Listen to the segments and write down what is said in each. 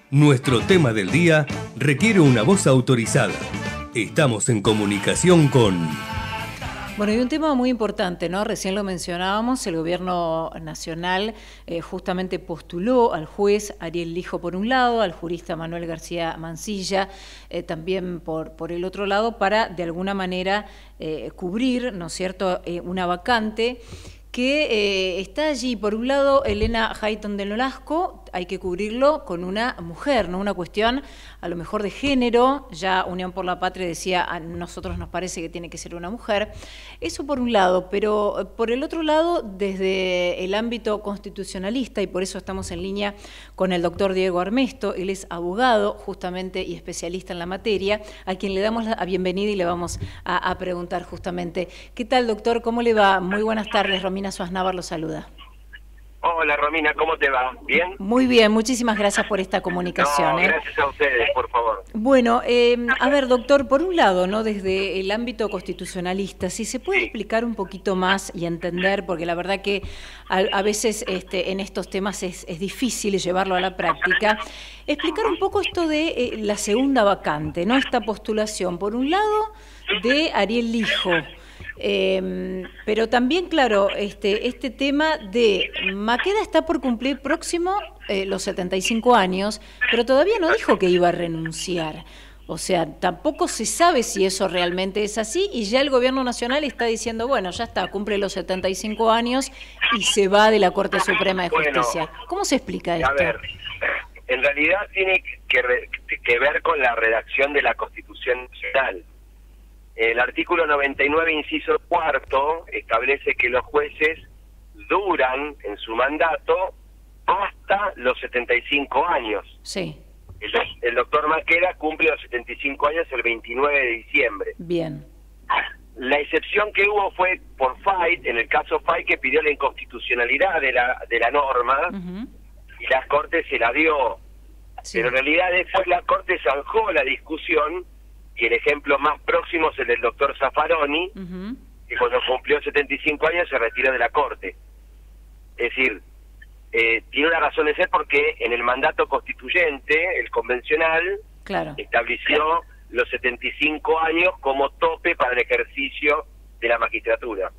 Nuestro tema del día requiere una voz autorizada. Estamos en comunicación con... Bueno, y un tema muy importante, ¿no? Recién lo mencionábamos, el gobierno nacional justamente postuló al juez Ariel Lijo por un lado, al jurista Manuel García Mansilla también por el otro lado, para de alguna manera cubrir, ¿no es cierto?, una vacante que está allí. Por un lado, Elena Hayton de Nolasco, hay que cubrirlo con una mujer, ¿no? Una cuestión a lo mejor de género. Ya Unión por la Patria decía, a nosotros nos parece que tiene que ser una mujer. Eso por un lado, pero por el otro lado, desde el ámbito constitucionalista, y por eso estamos en línea con el doctor Diego Armesto, él es abogado justamente y especialista en la materia, a quien le damos la bienvenida y le vamos a preguntar justamente. ¿Qué tal, doctor? ¿Cómo le va? Muy buenas tardes. Romina Suaznavar lo saluda. Hola Romina, ¿cómo te va? ¿Bien? Muy bien, muchísimas gracias por esta comunicación. No, gracias a ustedes, por favor. Bueno, a ver, doctor, por un lado, ¿no?, desde el ámbito constitucionalista, si se puede explicar un poquito más y entender, porque la verdad que a veces en estos temas es difícil llevarlo a la práctica, explicar un poco esto de la segunda vacante, ¿no? Esta postulación, por un lado, de Ariel Lijo. Pero también, claro, este tema de Maqueda está por cumplir próximo los 75 años, pero todavía no dijo que iba a renunciar. O sea, tampoco se sabe si eso realmente es así, y ya el gobierno nacional está diciendo, bueno, ya está, cumple los 75 años y se va de la Corte Suprema de Justicia. Bueno, ¿cómo se explica esto? A ver, en realidad tiene que ver con la redacción de la Constitución Nacional. El artículo 99, inciso cuarto, establece que los jueces duran en su mandato hasta los 75 años. Sí. El doctor Maqueda cumple los 75 años el 29 de diciembre. Bien. La excepción que hubo fue por Fayt, en el caso Fayt, que pidió la inconstitucionalidad de la norma, y la Corte se la dio. Sí. Pero en realidad después la Corte zanjó la discusión. Y el ejemplo más próximo es el del doctor Zaffaroni, que cuando cumplió 75 años se retiró de la Corte. Es decir, tiene una razón de ser porque en el mandato constituyente, el convencional, estableció los 75 años como tope para el ejercicio de la magistratura.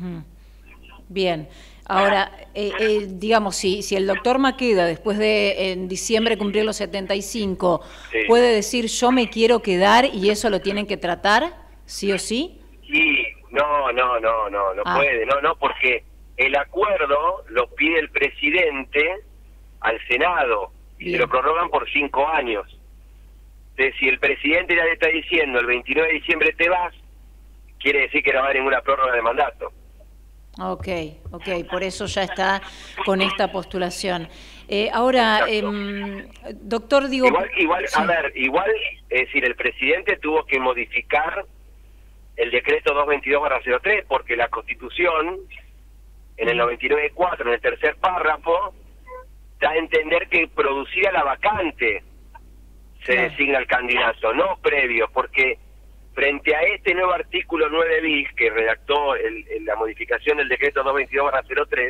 Bien. Ahora, digamos, si el doctor Maqueda, después de en diciembre cumplir los 75, puede decir yo me quiero quedar y eso lo tienen que tratar, ¿sí o sí? Sí, no puede, porque el acuerdo lo pide el presidente al Senado y se lo prorrogan por 5 años. Entonces, si el presidente ya le está diciendo el 29 de diciembre te vas, quiere decir que no va a haber ninguna prórroga de mandato. Ok, por eso ya está con esta postulación. Ahora, doctor, digo... Igual, sí. A ver, es decir, el presidente tuvo que modificar el decreto 222/03, porque la Constitución, en el 99.4, en el tercer párrafo, da a entender que producida la vacante se designa el candidato, no previo, porque... Frente a este nuevo artículo 9 bis que redactó la modificación del decreto 222/03,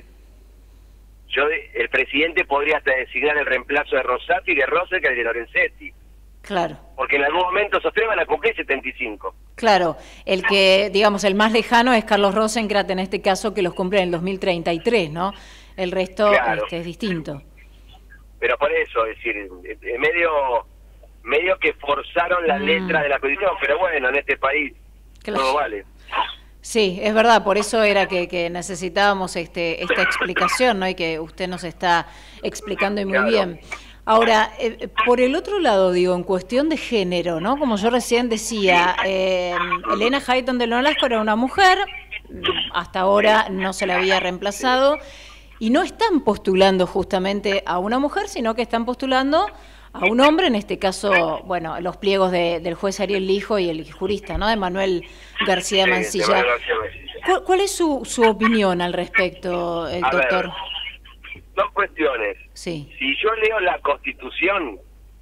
el presidente podría hasta designar el reemplazo de Rosati y de Rosel y de Lorenzetti. Claro. Porque en algún momento esos tres van a cumplir 75. Claro, el que, digamos, el más lejano es Carlos Rosenkranz en este caso, que los cumple en el 2033, ¿no? El resto es distinto. Pero por eso, es decir, medio que forzaron la letra de la Constitución, pero bueno, en este país todo vale. Sí, es verdad, por eso era que necesitábamos esta explicación, ¿no? Y que usted nos está explicando y muy bien. Ahora, por el otro lado, digo, en cuestión de género, ¿no? Como yo recién decía, Elena Hayton de Nolasco era una mujer, hasta ahora no se la había reemplazado, y no están postulando justamente a una mujer, sino que están postulando a un hombre, en este caso, bueno, los pliegos del juez Ariel Lijo y el jurista, ¿no?, de Manuel García Mansilla. ¿Cuál es su opinión al respecto, doctor? Dos cuestiones. Sí. Si yo leo la Constitución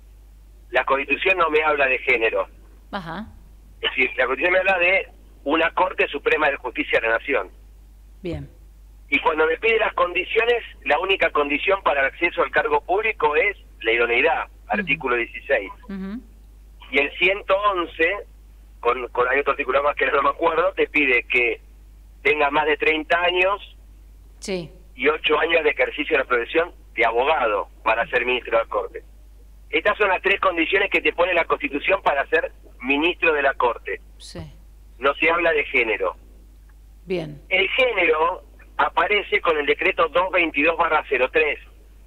no me habla de género. Ajá. Es decir, la Constitución me habla de una Corte Suprema de Justicia de la Nación. Bien. Y cuando me pide las condiciones, la única condición para el acceso al cargo público es la idoneidad. artículo 16. Y el 111, hay otro artículo más que no me acuerdo, te pide que tengas más de 30 años y 8 años de ejercicio de la profesión de abogado para ser ministro de la Corte. Estas son las 3 condiciones que te pone la Constitución para ser ministro de la Corte. No se habla de género. Bien. El género aparece con el decreto 222/03,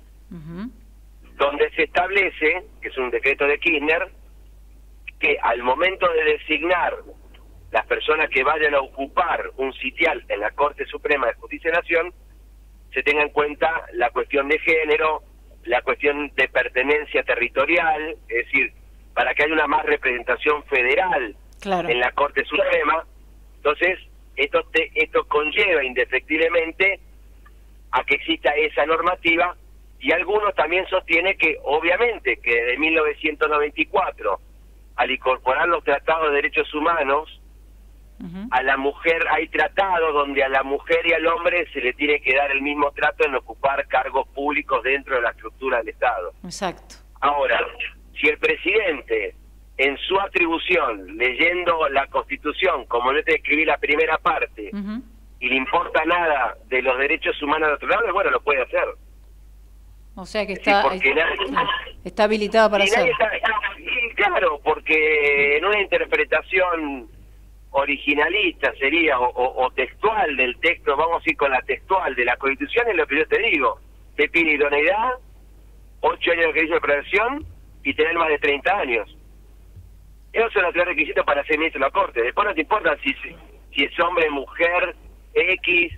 donde se establece, que es un decreto de Kirchner, que al momento de designar las personas que vayan a ocupar un sitial en la Corte Suprema de Justicia de Nación, se tenga en cuenta la cuestión de género, la cuestión de pertenencia territorial, es decir, para que haya una más representación federal en la Corte Suprema. Entonces, esto conlleva indefectiblemente a que exista esa normativa, y algunos también sostienen que, obviamente, que desde 1994, al incorporar los tratados de derechos humanos, a la mujer, hay tratados donde a la mujer y al hombre se le tiene que dar el mismo trato en ocupar cargos públicos dentro de la estructura del Estado. Exacto. Ahora, si el presidente, en su atribución, leyendo la Constitución, como yo te escribí la primera parte, y le importa nada de los derechos humanos naturales, bueno, lo puede hacer. O sea que está habilitado para hacerlo. Claro, porque en una interpretación originalista sería, o textual del texto, vamos a ir con la textual de la Constitución, es lo que yo te digo. Te pide idoneidad, 8 años de ejercicio de profesión y tener más de 30 años. Esos son los 3 requisitos para ser ministro de la Corte. Después no te importa si es hombre, mujer, X,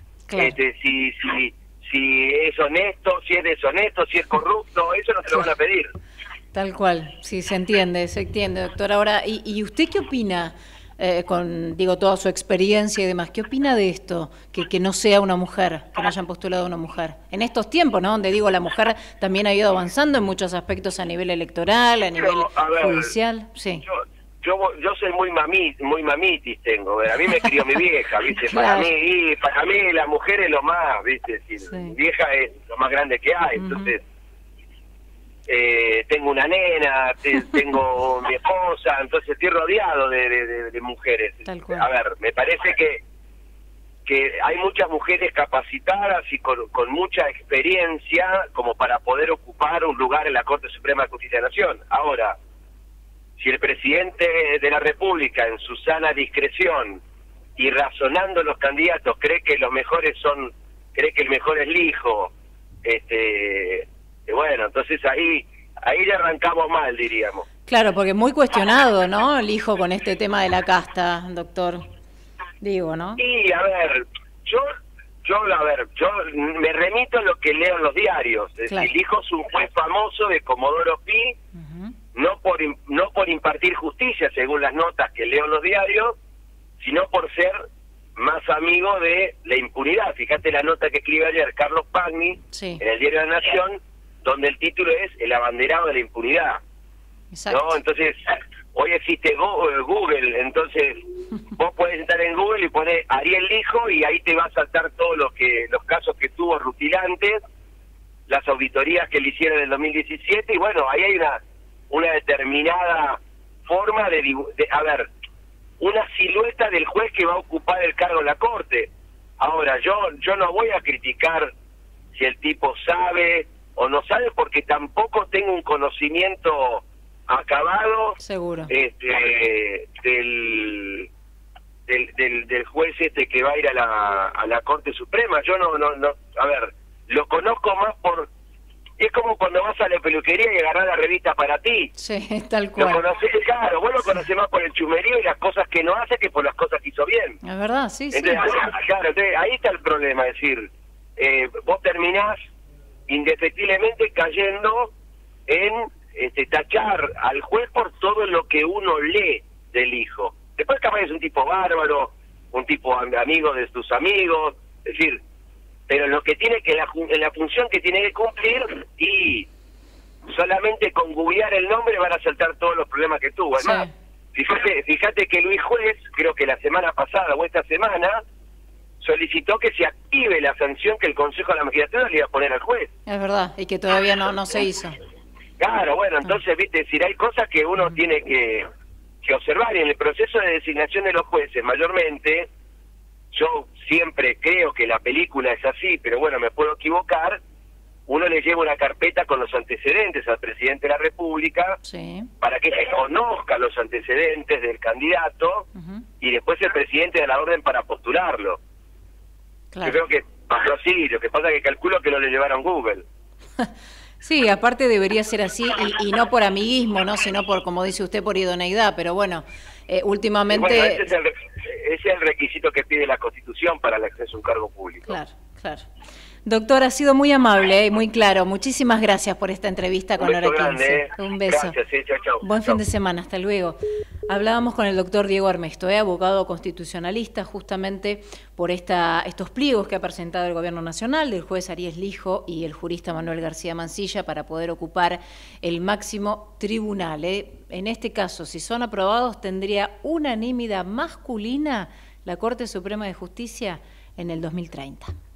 si es honesto, si es deshonesto, si es corrupto, eso no te lo van a pedir. Tal cual, sí, se entiende, doctor. Ahora, ¿y usted qué opina, con toda su experiencia y demás, qué opina de esto, que no sea una mujer, que no hayan postulado a una mujer? En estos tiempos, ¿no?, donde la mujer también ha ido avanzando en muchos aspectos a nivel electoral, a nivel judicial. Sí. Yo soy muy mamitis, a mí me crió mi vieja, ¿viste? Claro. Para mí la mujer es lo más, ¿viste? Mi vieja es lo más grande que hay, entonces tengo una nena, tengo mi esposa, entonces estoy rodeado de mujeres. A ver, me parece que hay muchas mujeres capacitadas y con mucha experiencia como para poder ocupar un lugar en la Corte Suprema de Justicia de la Nación. Ahora, si el presidente de la República, en su sana discreción y razonando los candidatos, cree que el mejor es Lijo, bueno, entonces ahí ya arrancamos mal, diríamos. Claro, porque muy cuestionado, ¿no?, Lijo con este tema de la casta, doctor. ¿No? Y a ver, yo me remito a lo que leo en los diarios. Es decir, Lijo es un juez famoso de Comodoro Pi, no por impartir justicia, según las notas que leo en los diarios, sino por ser más amigo de la impunidad. Fíjate la nota que escribe ayer Carlos Pagni en el diario de la Nación, donde el título es El abanderado de la impunidad. Exacto. ¿No? Entonces, hoy existe Google, entonces vos podés entrar en Google y poner Ariel Lijo y ahí te va a saltar todos los casos que tuvo rutilantes, las auditorías que le hicieron en el 2017, y bueno, ahí hay una determinada forma una silueta del juez que va a ocupar el cargo en la Corte. Ahora, yo no voy a criticar si el tipo sabe o no sabe, porque tampoco tengo un conocimiento acabado seguro del juez que va a ir a la Corte Suprema. Yo no, a ver, lo conozco más es como cuando vas a la peluquería y agarrás la revista Para Ti. Sí, tal cual. Lo conocés, claro, vos lo conocés más por el chumerío y las cosas que no hace que por las cosas que hizo bien. Es verdad, sí, entonces, claro, entonces ahí está el problema, es decir, vos terminás indefectiblemente cayendo en tachar al juez por todo lo que uno lee del Lijo. Después capaz es un tipo bárbaro, un tipo amigo de tus amigos, es decir, pero lo que tiene que en la función que tiene que cumplir, y solamente con googlear el nombre van a saltar todos los problemas que tuvo. Además, fíjate que Luis Juez, creo que la semana pasada o esta semana, solicitó que se active la sanción que el Consejo de la Magistratura le iba a poner al juez. Es verdad, y que todavía no se hizo. Claro, bueno, entonces, viste, decir, hay cosas que uno tiene que observar, y en el proceso de designación de los jueces, mayormente, yo siempre creo que la película es así, pero bueno, me puedo equivocar, uno le lleva una carpeta con los antecedentes al presidente de la República, sí, para que se conozca los antecedentes del candidato, y después el presidente da la orden para postularlo. claro. Yo creo que pasó así, lo que pasa es que calculo que no le llevaron Google. Sí, aparte debería ser así, y no por amiguismo, ¿no? Sino por, como dice usted, por idoneidad, pero bueno, últimamente... Bueno, ese es el requisito que pide la Constitución para el acceso a un cargo público. Claro, claro. Doctor, ha sido muy amable y muy claro. Muchísimas gracias por esta entrevista con Hora 15. Un beso. Gracias, chao, chao. Buen fin de semana, hasta luego. Hablábamos con el doctor Diego Armesto, abogado constitucionalista, justamente por estos pliegos que ha presentado el Gobierno Nacional, del juez Ariel Lijo y el jurista Manuel García Mansilla, para poder ocupar el máximo tribunal. En este caso, si son aprobados, tendría unanimidad masculina la Corte Suprema de Justicia en el 2030.